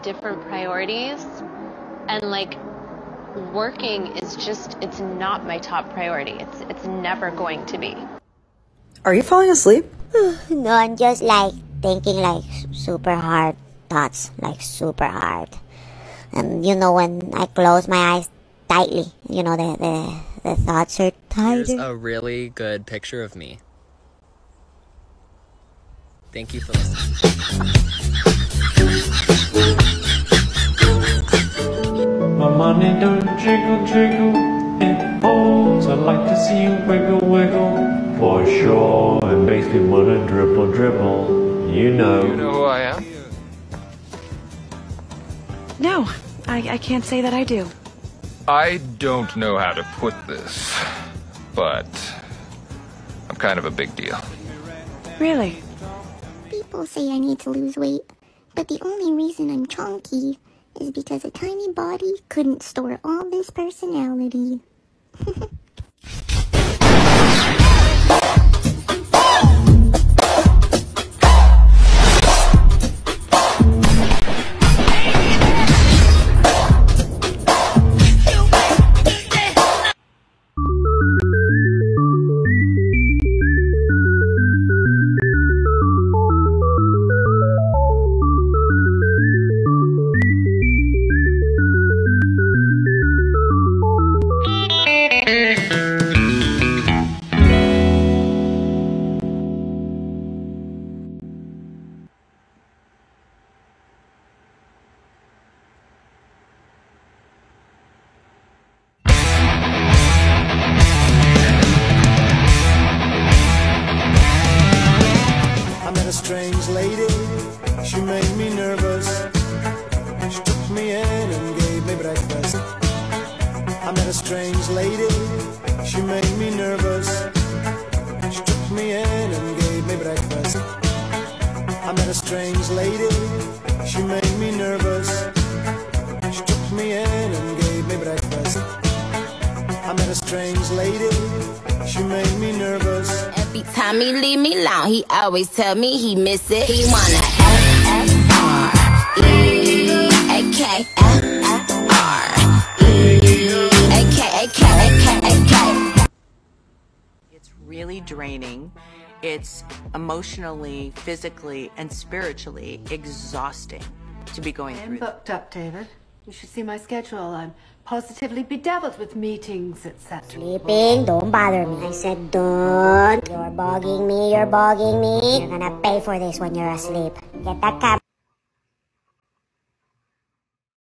different priorities, and like working is just, it's not my top priority. It's never going to be. Are you falling asleep? No, I'm just like thinking like super hard thoughts, like super hard. And you know, when I close my eyes tightly, you know, the thoughts are tighter. Here's a really good picture of me. Thank you for listening. My money don't jiggle, jiggle, it holds. I like to see you wiggle, wiggle, for sure. It makes me wanna dribble, dribble. You know who I am? No, I can't say that I do. I don't know how to put this, but I'm kind of a big deal. Really? People say I need to lose weight, but the only reason I'm chunky is because a tiny body couldn't store all this personality. I met a strange lady, she made me nervous. She took me in and gave me breakfast. I met a strange lady, she made me nervous. She took me in and gave me breakfast. I met a strange lady, she made me nervous. She took me in and gave me breakfast. I met a strange lady, she made me nervous. Every time he leave me alone, he always tell me he miss it. He wanna F-F-R-E-A-K-F-R-E-A-K-A-K-A-K. It's really draining. It's emotionally, physically, and spiritually exhausting to be going through. I'm booked up, David. You should see my schedule. I'm positively bedeviled with meetings, etc. Sleeping, don't bother me. I said don't. You're bugging me, you're bugging me. You're gonna pay for this when you're asleep. Get that camera.